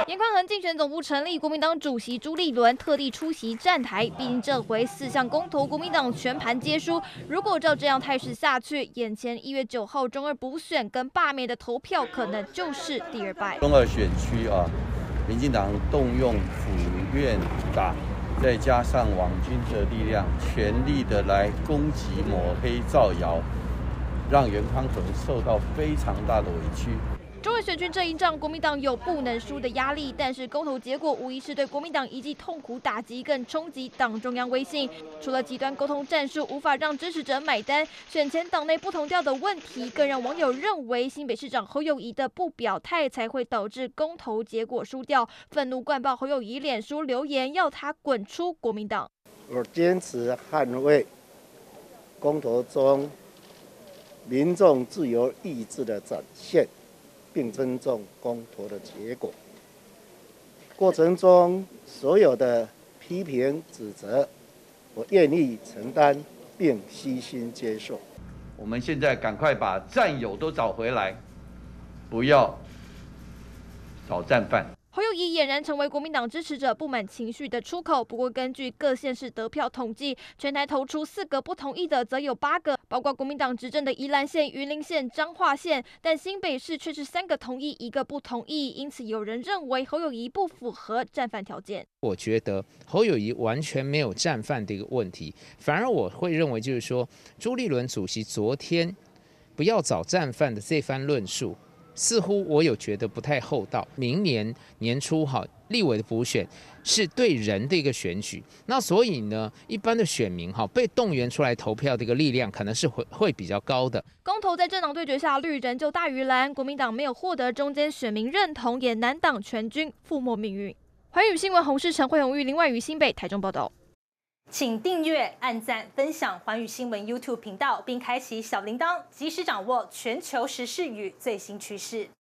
严宽恒竞选总部成立，国民党主席朱立伦特地出席站台。毕竟这回4项公投，国民党全盘皆输。如果照这样态势下去，眼前1月9号中二补选跟罢免的投票，可能就是第2败。 中二选区啊，民进党动用府院党，再加上网军的力量，全力的来攻击、抹黑、造谣，让严宽恒受到非常大的委屈。 中二选区这一仗，国民党有不能输的压力，但是公投结果无疑是对国民党一记痛苦打击，更冲击党中央威信。除了极端沟通战术无法让支持者买单，选前党内不同调的问题，更让网友认为新北市长侯友宜的不表态才会导致公投结果输掉，愤怒灌爆侯友宜脸书留言，要他滚出国民党。 我坚持捍卫公投中民众自由意志的展现，并尊重公投的结果。过程中所有的批评指责，我愿意承担并虚心接受。 我们现在赶快把战友都找回来，不要找战犯。 侯友宜俨然成为国民党支持者不满情绪的出口。不过，根据各县市得票统计，全台投出4个不同意的，则有8个，包括国民党执政的宜兰县、云林县、彰化县。但新北市却是3个同意，1个不同意。因此，有人认为侯友宜不符合战犯条件。 我觉得侯友宜完全没有战犯的一个问题，反而我会认为就是说，朱立伦主席昨天不要找战犯的这番论述，似乎我有觉得不太厚道。明年年初立委的补选是对人的一个选举，那所以呢，一般的选民被动员出来投票的一个力量可能是会比较高的。 公投在政党对决下，绿仍旧大于蓝，国民党没有获得中间选民认同，也难挡全军覆没命运。环宇新闻洪世成、惠红玉、林外于新北、台中报道。 请订阅、按赞、分享环宇新闻 YouTube 频道，并开启小铃铛，及时掌握全球时事与最新趋势。